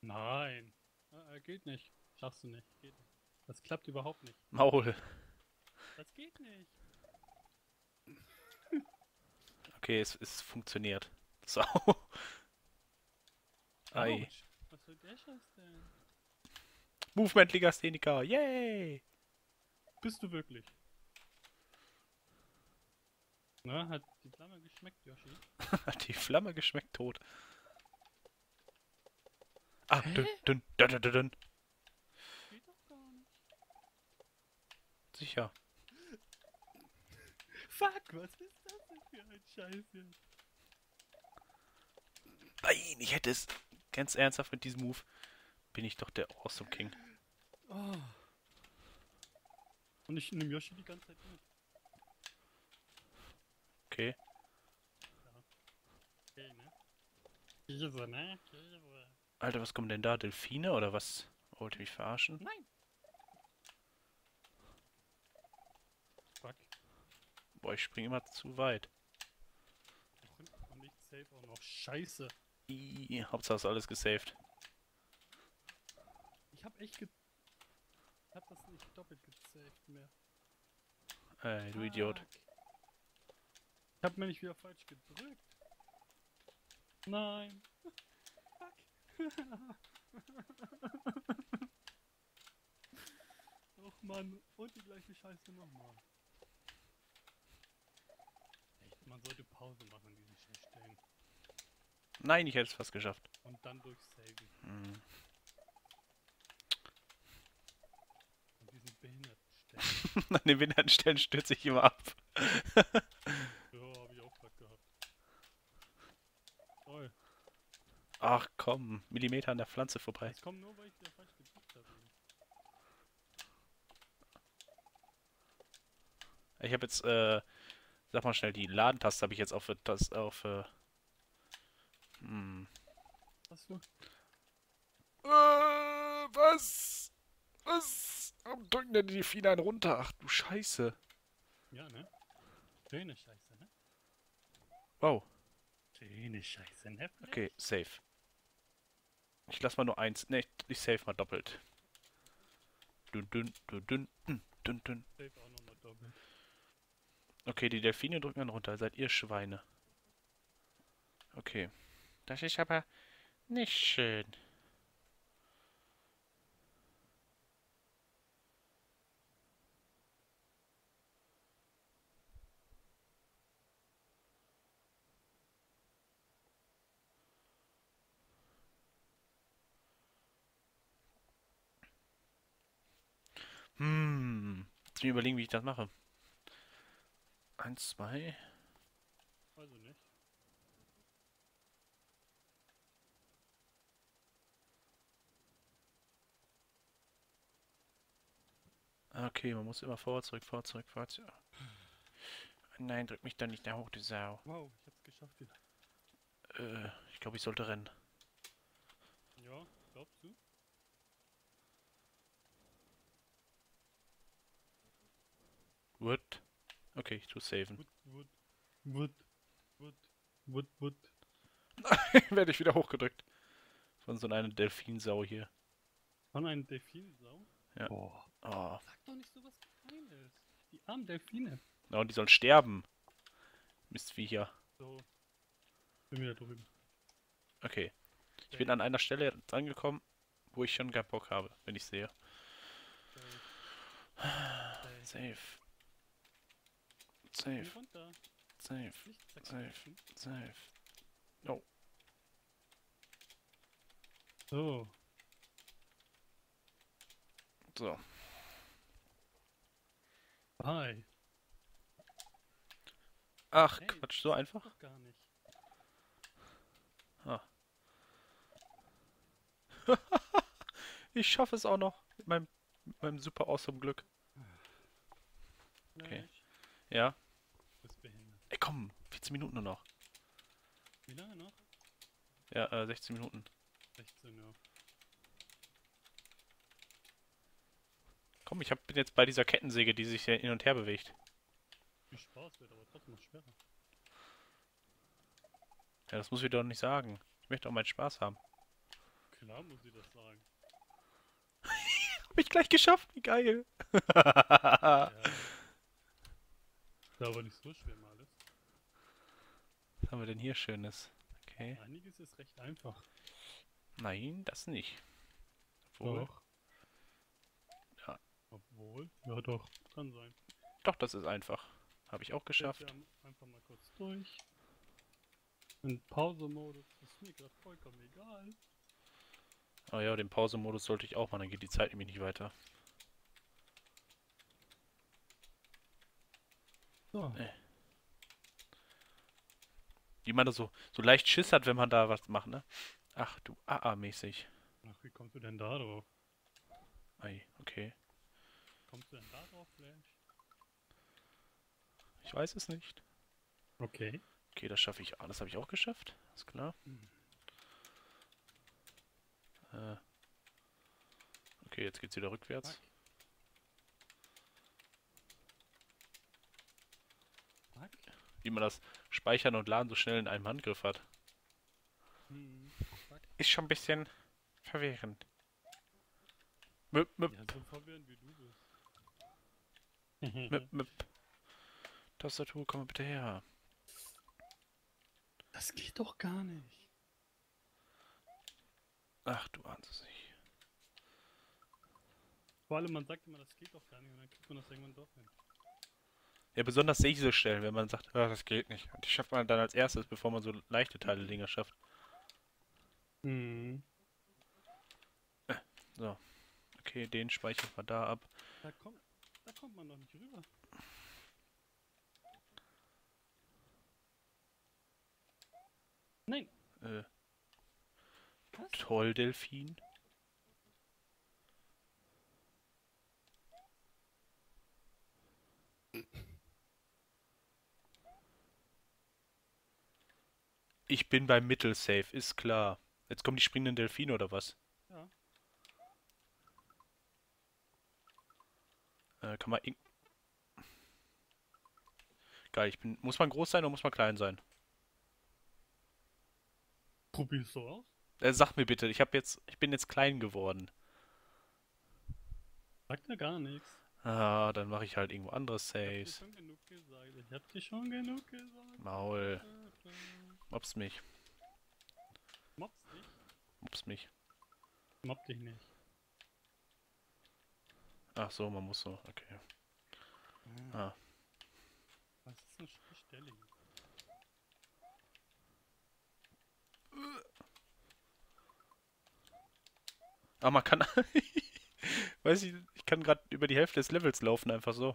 Nein. Geht nicht. Schaffst du nicht. Geht nicht. Das klappt überhaupt nicht. Maul. Das geht nicht. Okay, es funktioniert. So. Ei. Autsch. Was soll der Scheiß denn? Movement Legastheniker. Yay! Bist du wirklich? Na, hat die Flamme geschmeckt, Yoshi? Hat die Flamme geschmeckt tot. Ah, Hä? dünn, dünn, dünn, dünn, dünn. Geht doch gar nicht. Sicher. Fuck, was ist das denn für ein Scheiß jetzt? Nein, ich hätte es. Ganz ernsthaft mit diesem Move bin ich doch der Awesome King. Oh. Und ich nehme Yoshi die ganze Zeit mit. Okay. Okay, ne? Käse, ne? Käse. Alter, was kommen denn da? Delfine oder was? Wollt ihr mich verarschen? Nein! Fuck. Boah, ich springe immer zu weit. Und nicht safe auch noch. Scheiße. Hauptsache ist alles gesaved. Ich hab echt Ich hab das nicht doppelt gesaved mehr. Ey, du Idiot. Fuck. Ich hab mir nicht wieder falsch gedrückt. Nein. Fuck. Och Mann. Und die gleiche Scheiße nochmal. Echt, man sollte Pause machen an diesen Scheißstellen. Nein, ich hätte es fast geschafft. Und dann durchsaven. Hm. An diesen behinderten Stellen. An den behinderten Stellen stürze ich immer ab. Ja, hab ich auch grad gehabt. Toll. Ach komm, Millimeter an der Pflanze vorbei. Das kommt nur, weil ich wieder falsch gedrückt habe. Ich habe jetzt, sag mal schnell, die Ladentaste habe ich jetzt Was du? Was? Was? Warum drücken denn die Delfine einen runter? Ach du Scheiße. Ja, ne? Schöne Scheiße, ne? Wow. Schöne Scheiße, ne? Okay, safe. Ich lass mal nur eins. Ne, ich save mal doppelt. Dünn, dünn, dünn, dünn, dünn, dünn. Safe auch nochmal doppelt. Okay, die Delfine drücken einen runter. Seid ihr Schweine? Okay. Das ist aber nicht schön. Jetzt mir überlegen, wie ich das mache. Eins, zwei. Also nicht. Okay, man muss immer vor, zurück, vor, zurück, vor, zurück. Nein, drück mich da nicht da hoch, du Sau. Wow, ich hab's geschafft wieder. Ich glaube, ich sollte rennen. Ja, glaubst du? What? Okay, ich tu saven. Wood, Wood. Werde ich wieder hochgedrückt. Von so einer Delfinsau hier. Von einem Delfinsau? Ja. Boah. Oh. Sag doch nicht so was Kleines. Die armen Delfine. Oh, und die sollen sterben. Mistviecher. So. Bin wieder drüben. Okay. Ich bin an einer Stelle angekommen, wo ich schon keinen Bock habe, wenn ich sehe. Safe. Geh Safe. runter. Safe. Nicht Safe. zerquetschen. Safe. Oh. So. So. Hi. Ach, Hey, Quatsch, so das einfach? doch gar nicht. Ah. Ich schaffe es auch noch. Mit meinem super awesome Glück. Okay. Gleich. Ja. Du bist behindert. Ey, komm. 14 Minuten nur noch. Wie lange noch? Ja, 16 Minuten. 16 Uhr. Komm, bin jetzt bei dieser Kettensäge, die sich hin und her bewegt. Viel Spaß wird aber trotzdem noch schwerer. Ja, das muss ich doch nicht sagen. Ich möchte auch meinen Spaß haben. Klar muss ich das sagen. Hab ich gleich geschafft, wie geil. Ja, ist aber nicht so schwer mal alles. Was haben wir denn hier Schönes? Okay. Einiges ist recht einfach. Nein, das nicht. Obwohl. Doch. Ja. Obwohl? Ja doch, kann sein. Doch, das ist einfach. Habe ich auch geschafft. Wir haben einfach mal kurz durch. In Pause-Modus ist mir gerade vollkommen egal. Oh ja, den Pause-Modus sollte ich auch machen, dann geht die Zeit nämlich nicht weiter. So. Wie man da so leicht Schiss hat, wenn man da was macht, ne? Ach du, AA-mäßig. Ach, wie kommst du denn da drauf? Ei, okay. Kommst du denn da drauf, Flash? Ich weiß es nicht. Okay. Okay, das schaffe ich. Ah, das habe ich auch geschafft. Ist klar. Okay, jetzt geht's wieder rückwärts. Fuck. Wie man das Speichern und Laden so schnell in einem Handgriff hat. Fuck. Ist schon ein bisschen verwirrend. Müpp, müpp, Ja, so verwirrend wie du bist. müpp, müpp. Tastatur, komm mal bitte her. Das geht doch gar nicht. Ach, du ahnst es nicht. Vor allem, man sagt immer, das geht doch gar nicht und dann kriegt man das irgendwann doch hin. Ja, besonders diese Stellen, wenn man sagt, ah, das geht nicht. Und die schafft man dann als erstes, bevor man so leichte Teile-Dinger schafft. So. Okay, den speichere ich mal da ab. Da kommt man doch nicht rüber. Nein. Was? Toll, Delfin. Ich bin beim Mittelsafe, ist klar. Jetzt kommen die springenden Delfine oder was? Ja. Kann man... Geil, muss man groß sein oder muss man klein sein? Probier's so aus. Sag mir bitte, ich bin jetzt klein geworden. Sagt ja gar nichts. Ah, dann mache ich halt irgendwo andere Saves. Ich hab dir schon genug gesagt. Ich hab dir schon genug gesagt. Maul. Mobs mich. Mobst dich? Mobs mich. Mob dich nicht. Ach so, man muss so. Okay. Ah. Was ist eine Stelle? Ah, man kann... Weiß ich kann gerade über die Hälfte des Levels laufen, einfach so.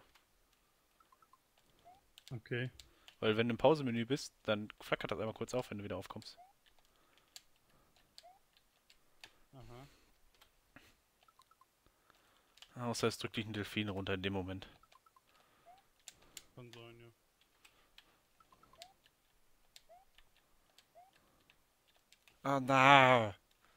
Okay. Weil wenn du im Pausemenü bist, dann flackert das einmal kurz auf, wenn du wieder aufkommst. Aha. Außer es drückt dich ein Delfin runter in dem Moment. Kann sein, ja. Oh nein!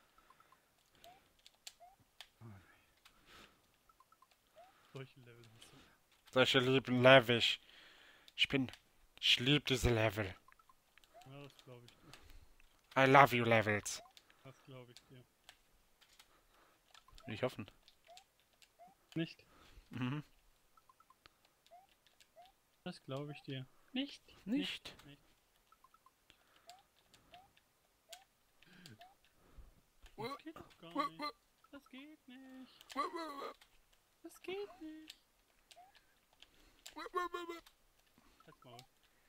Solche Level hast du. Solche lieben Level. Ich liebe diese Level. Ja, das glaube ich dir. I love you Levels. Das glaube ich dir. Will ich hoffen. Nicht? Mhm. Das glaube ich dir. Nicht? Nicht? Nicht. Das geht doch gar nicht. Das geht nicht. Das geht nicht. Halt's Maul.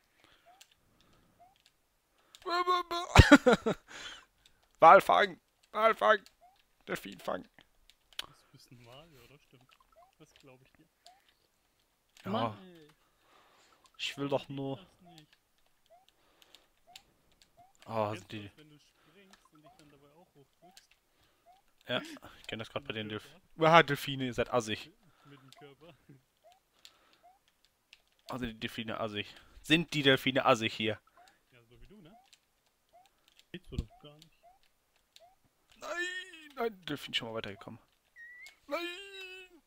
Walfang! Walfang! Delfinfang! Das bist ein Wal, ja, das stimmt. Das glaube ich dir. Ja. Mann, ey. Ich will doch Geht nur... das nicht. Oh, Kennst du die... das, wenn du springst und dich dann dabei auch hochdrückst? Ja, ich kenne das gerade bei den Mit dem Delfinen. Ah, Delfine, ihr seid assig. Mit dem Körper. Also die Delfine assig. Sind die Delfine assig hier? Ja, so wie du, ne? Geht's so doch gar nicht. Nein! Nein, Delfin schon mal weitergekommen. Nein!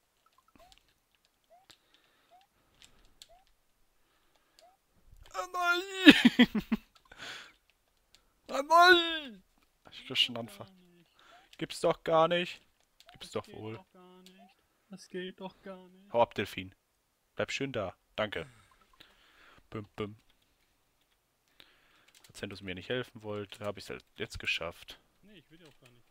Ah nein! Ah nein! Ich krieg schon Anfall. Gibt's doch gar nicht. Gibt's Das doch geht wohl. doch gar nicht. Das geht doch gar nicht. Hau ab, Delfin. Bleib schön da. Danke. Büm, büm. Als wenn du es mir nicht helfen wollt, habe ich es halt jetzt geschafft. Nee, ich will dir auch gar nicht